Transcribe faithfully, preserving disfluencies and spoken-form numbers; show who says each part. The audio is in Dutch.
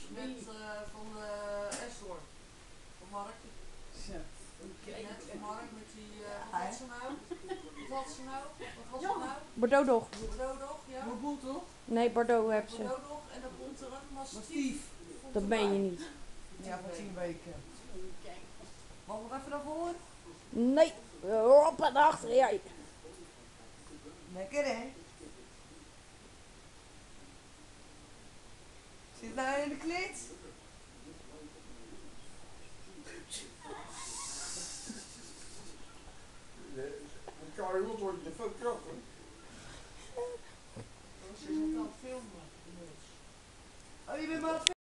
Speaker 1: Met uh, van uh, Estor. Van Mark.
Speaker 2: Ja.
Speaker 1: Net van Mark met die, uh, wat had ze nou? Wat had ze nou? Wat had ze nou?
Speaker 3: Bordeaux nog.
Speaker 1: Bordeaux nog, ja.
Speaker 2: Bordeaux toch?
Speaker 3: Nee, Bordeaux heb ze.
Speaker 1: Bordeaux nog en dan komt er een mastief.
Speaker 2: Mastief.
Speaker 3: Dat meen je niet.
Speaker 2: Ja, van tien weken. Mag ik nog even naar voren?
Speaker 3: Nee, op en achter jij.
Speaker 2: Lekker hè? Zit nou in de klit?
Speaker 4: Charlie Wood wordt je fotografen.
Speaker 1: Ze zit aan het filmen.
Speaker 2: Oh, je bent maar